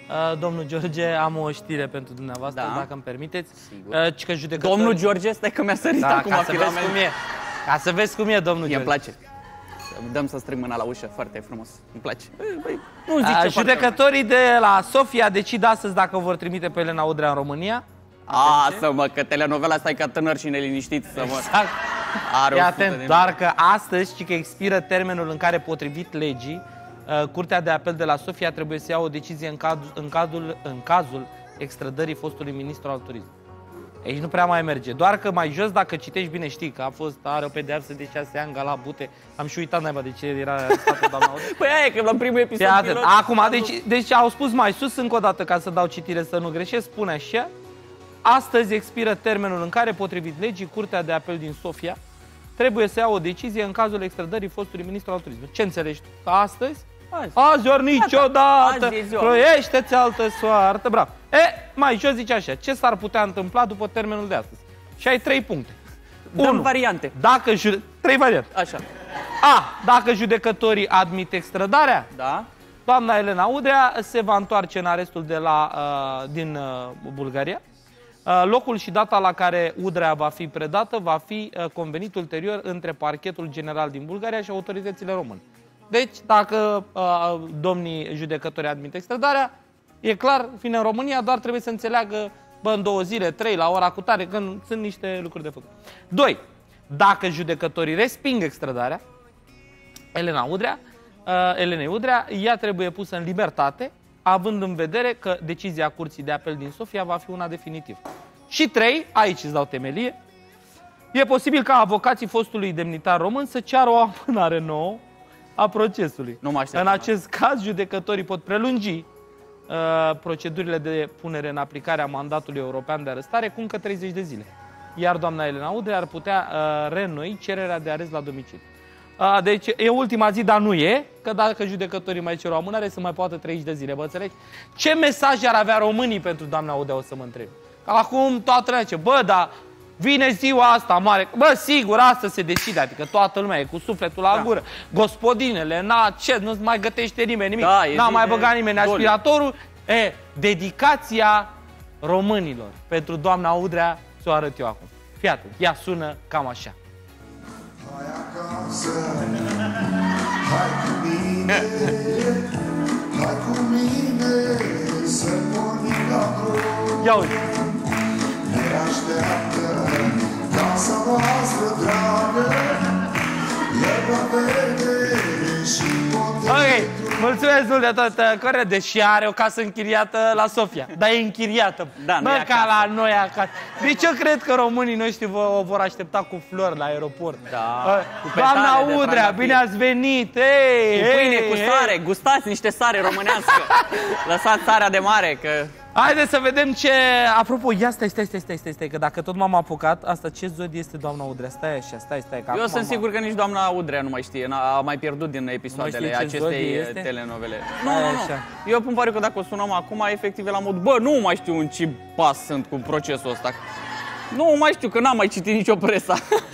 Domnul George, am o știre pentru dumneavoastră, dacă îmi permiteți. Că judecători... Domnul George, stai că mi-a sărit acum. Ca să vezi cum e. Ca să vezi cum e, domnul George. Îmi place. Dăm să strâng mâna la ușă, foarte frumos. Îmi place. Judecătorii de la Sofia decid astăzi dacă vor trimite pe Elena Udrea în România. Să-mă, că telenovela asta e ca tânăr și neliniștit. Exact. Fii atent, doar că astăzi, ci că expiră termenul în care, potrivit legii, Curtea de Apel de la Sofia trebuie să ia o decizie în cazul extrădării fostului ministru al turismului. Aici nu prea mai merge. Doar că mai jos, dacă citești bine, știi că are o pedeapsă de 6 ani, Gala Bute. Am și uitat naiba de ce era arestată doamna Udrea. Păi aia e, că la primul episod pilot... Acum, deci au spus mai sus, încă o dată, ca să dau citire să nu greșesc, spune așa: astăzi expiră termenul în care, potrivit legii, Curtea de Apel din Sofia trebuie să ia o decizie în cazul extrădării fostului ministru al turismului. Ce înțelegi tu? Că astăzi? Azi ori niciodată, croiește-ți altă soartă. Bravo. Mai jos zice așa: ce s-ar putea întâmpla după termenul de astăzi? Și ai 3 puncte. Dăm variante. 3 variante. Așa. Dacă judecătorii admit extrădarea, doamna Elena Udrea se va întoarce în arestul din Bulgaria. Locul și data la care Udrea va fi predată va fi convenit ulterior între Parchetul General din Bulgaria și autoritățile române. Deci, dacă domnii judecători admit extradarea, e clar, vine în România, doar trebuie să înțeleagă, în 2 zile, 3, la ora cu tare, când sunt niște lucruri de făcut. 2. Dacă judecătorii resping extradarea, Elenei Udrea, ea trebuie pusă în libertate, având în vedere că decizia Curții de Apel din Sofia va fi una definitivă. Și 3, aici îți dau temelie, e posibil ca avocații fostului demnitar român să ceară o amânare nouă a procesului. În acest caz, judecătorii pot prelungi procedurile de punere în aplicare a mandatului european de arestare cu încă 30 de zile. Iar doamna Elena Udrea ar putea reînnoi cererea de arest la domiciliu. Deci e ultima zi, dar nu e, că dacă judecătorii mai cer o amânare, să mai poată 30 de zile. Vă înțelegi? Ce mesaj ar avea românii pentru doamna Udrea, o să mă întreb. Acum toată lumea zice: dar vine ziua asta mare. Sigur, asta se decide, adică toată lumea e cu sufletul la gură. Gospodinele, nu mai gătește nimeni nimic, n-a mai băgat nimeni aspiratorul. Dedicația românilor pentru doamna Udrea ți-o arăt eu acum. Fii atent, ea sună cam așa. Hai acasă, hai cu mine, hai cu mine, să pornim la drum. Ia uite. Ne așteaptă casa voastră dragă, ierba verde și poate. Mulțumesc mult de tot, corect, deși are o casă închiriată la Sofia. Dar e închiriată. Ca la noi acasă. Deci eu cred că românii noștri o vor aștepta cu flori la aeroport. Doamna Udrea, bine ați venit! Cu pâine, cu sare, gustați niște sare românească. Lăsați sarea de mare, că... Haideți să vedem ce... Apropo, ia stai, că dacă tot m-am apucat, asta ce zodie este doamna Udrea? Stai așa, stai. Eu sunt sigur că nici doamna Udrea nu mai știe, a mai pierdut din episoadele acestei telenovele. Nu. Eu îmi pare că dacă o sunăm acum, efectiv e la mod: nu mai știu în ce pas sunt cu procesul ăsta. Nu mai știu, că n-am mai citit nicio presa.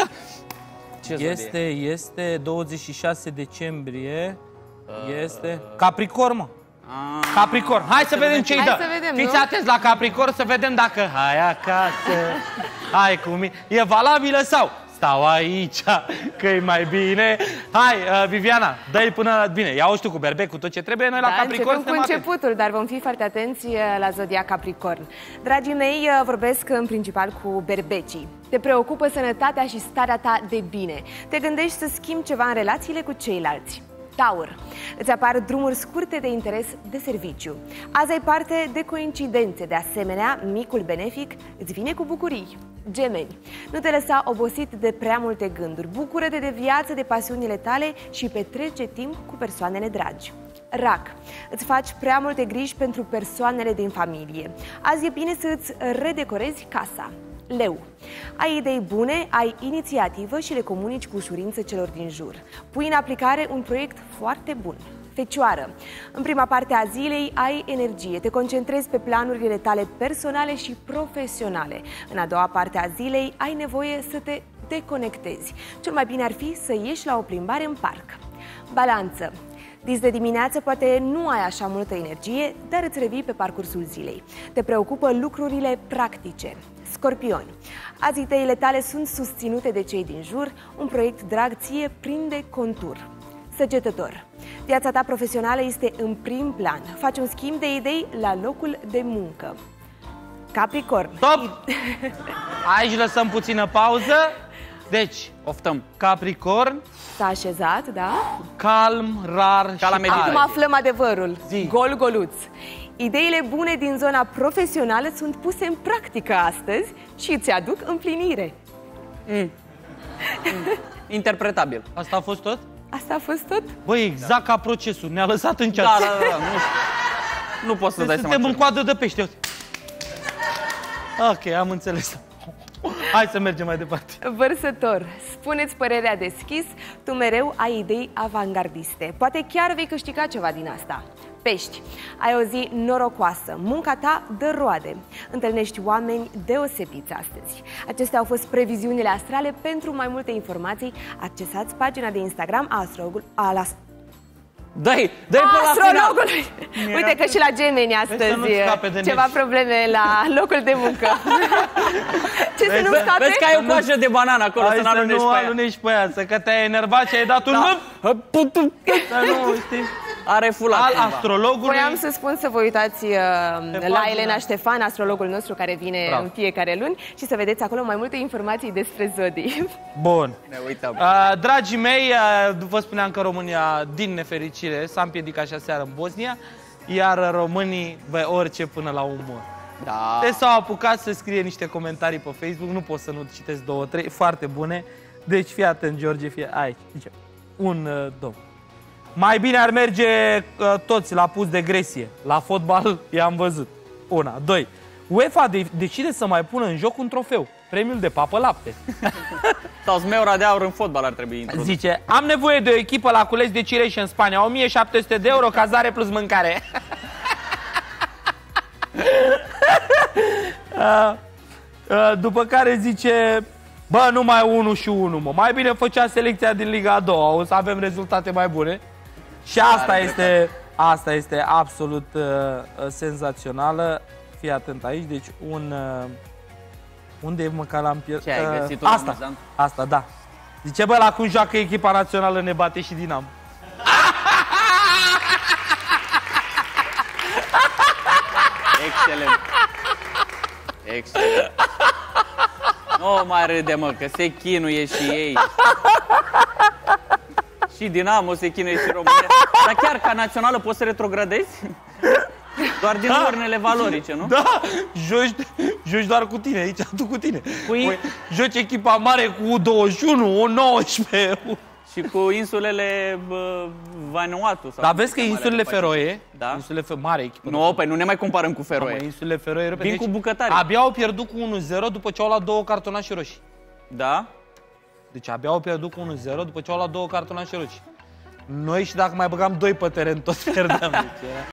Este 26 decembrie, este Capricorn, mă. Capricorn. Hai să vedem ce-i dă. Fiți atenți la Capricorn să vedem dacă hai acasă, hai cu mine. E valabilă sau stau aici, că-i mai bine. Hai, Viviana, dă-i până la bine. Ia-o tu cu berbec, cu tot ce trebuie. Noi la Capricorn începem cu începutul, dar vom fi foarte atenți la zodia Capricorn. Dragii mei, vorbesc în principal cu berbecii. Te preocupă sănătatea și starea ta de bine. Te gândești să schimbi ceva în relațiile cu ceilalți. Taur. Îți apar drumuri scurte de interes de serviciu. Azi ai parte de coincidențe. De asemenea, micul benefic îți vine cu bucurii. Gemeni. Nu te lăsa obosit de prea multe gânduri. Bucură-te de viață, de pasiunile tale și petrece timp cu persoanele dragi. Rac. Îți faci prea multe griji pentru persoanele din familie. Azi e bine să îți redecorezi casa. Leu. Ai idei bune, ai inițiativă și le comunici cu ușurință celor din jur. Pui în aplicare un proiect foarte bun. Fecioară. În prima parte a zilei ai energie, te concentrezi pe planurile tale personale și profesionale. În a doua parte a zilei ai nevoie să te deconectezi. Cel mai bine ar fi să ieși la o plimbare în parc. Balanță. Dis de dimineață poate nu ai așa multă energie, dar îți revii pe parcursul zilei. Te preocupă lucrurile practice. Scorpion, azi ideile tale sunt susținute de cei din jur, un proiect drag ție prinde contur. Săgetător, viața ta profesională este în prim plan. Faci un schimb de idei la locul de muncă. Capricorn. Stop! Aici lăsăm puțină pauză. Deci, Oftăm. Capricorn, S-a așezat, da? calm, rar și tare. Acum aflăm adevărul. Zi. Gol-goluț. Ideile bune din zona profesională sunt puse în practică astăzi și îți aduc împlinire. Interpretabil. Asta a fost tot? Asta a fost tot? Băi, exact ca procesul. Ne-a lăsat în ceas. Da. Nu pot să dai seama. Suntem în coadă de pește. Ok, am înțeles. Hai să mergem mai departe. Vărsător, spuneți părerea deschis, tu mereu ai idei avangardiste. Poate chiar vei câștiga ceva din asta. Pești, ai o zi norocoasă, munca ta dă roade. Întâlnești oameni deosebiți astăzi. Acestea au fost previziunile astrale. Pentru mai multe informații, accesați pagina de Instagram a Dă-i până la astrologului. final. Uite că și la Gemeni astăzi ceva probleme la locul de muncă. Ce să nu scape? Vezi că ai o coajă de banană acolo, Hai să nu alunești pe aia, să că te-ai enervat și ai dat un Să nu, știi? Are fulat. Al astrologului. Voiam să spun să vă uitați la Elena Ștefan, astrologul nostru care vine în fiecare luni, și să vedeți acolo mai multe informații despre zodii. Bun. Ne uităm. Dragii mei, vă spuneam că România, din nefericire, s-a împiedicat și aseară în Bosnia, iar românii, orice până la umor. Da. Deci s-au apucat să scrie niște comentarii pe Facebook, nu pot să nu citesc 2-3, foarte bune. Deci fii atent, George, fie aici. Zice, un domn. Mai bine ar merge toți la pus de gresie. La fotbal i-am văzut. 1. 2. UEFA decide să mai pună în joc un trofeu. Premiul de papă lapte. Sau smeura de aur în fotbal ar trebui introdus. Zice, am nevoie de o echipă la cules de cireșe în Spania. 1700 de euro, cazare plus mâncare. După care zice, bă, numai 1 și 1, mă. Mai bine făcea selecția din Liga a doua, o să avem rezultate mai bune. Și asta este absolut senzațională. Fii atent aici, deci unde e măcar l-am pierdut? Ce ai găsit? Asta, da. Zice, bă, la cum joacă echipa națională ne bate și Dinamo. Excelent. Excelent. Nu mai râde, mă, că se chinuie și ei. Și Dinamo se chinuie și România. Dar chiar ca națională poți să retrogradezi? Doar din urnele valorice, nu? Da, joci doar cu tine, aici, tu cu tine. Joci echipa mare cu U21, U19. Și cu insulele Vanuatu. Dar vezi că insulele Feroe, da? Insulele mare echipă. Nu, păi nu ne mai comparăm cu Feroe. Insulele Feroe, vin cu bucătari. Abia au pierdut cu 1-0 după ce au luat 2 cartonașe roșii. Da? Deci abia au pierdut cu 1-0 după ce au luat 2 cartonașe roșii. Noi și dacă mai băgam 2 pe teren, tot pierdem.